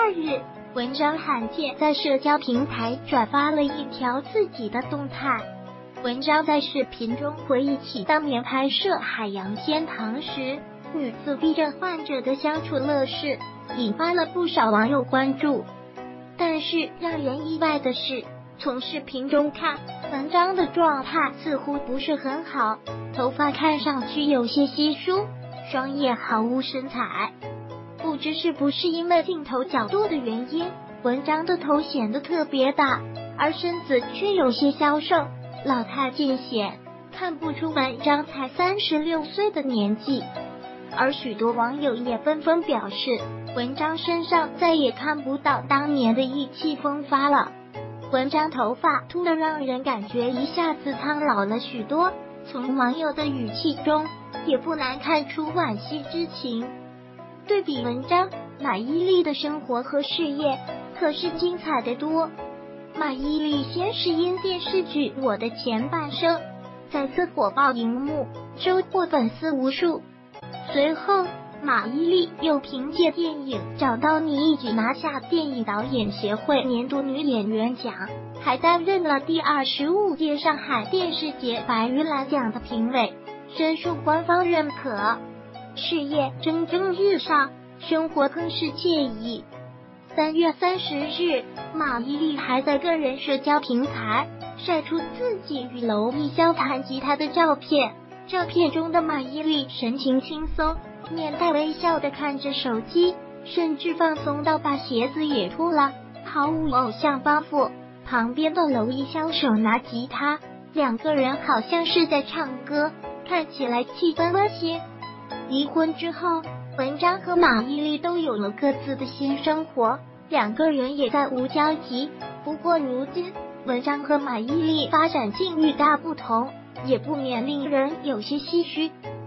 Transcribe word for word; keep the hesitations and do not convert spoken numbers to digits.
二日，文章罕见在社交平台转发了一条自己的动态。文章在视频中回忆起当年拍摄《海洋天堂》时，与自闭症患者的相处乐事，引发了不少网友关注。但是让人意外的是，从视频中看，文章的状态似乎不是很好，头发看上去有些稀疏，双眼毫无神采。不知是不是因为镜头角度的原因，文章的头显得特别大，而身子却有些消瘦，老态尽显，看不出文章才三十六岁的年纪。而许多网友也纷纷表示，文章身上再也看不到当年的意气风发了。文章头发秃得让人感觉一下子苍老了许多，从网友的语气中也不难看出惋惜之情。对比文章，马伊琍的生活和事业可是精彩得多。马伊琍先是因电视剧《我的前半生》再次火爆荧幕，收获粉丝无数。随后马伊琍又凭借电影《找到你》一举拿下电影导演协会年度女演员奖，还担任了第二十五届上海电视节白玉兰奖的评委，深受官方认可。事业蒸蒸日上，生活更是惬意。三月三十日，马伊琍还在个人社交平台晒出自己与娄艺潇弹吉他的照片。照片中的马伊琍神情轻松，面带微笑地看着手机，甚至放松到把鞋子也脱了，毫无偶像包袱。旁边的娄艺潇手拿吉他，两个人好像是在唱歌，看起来气氛温馨。离婚之后，文章和马伊琍都有了各自的新生活，两个人也再无交集。不过如今，文章和马伊琍发展境遇大不同，也不免令人有些唏嘘。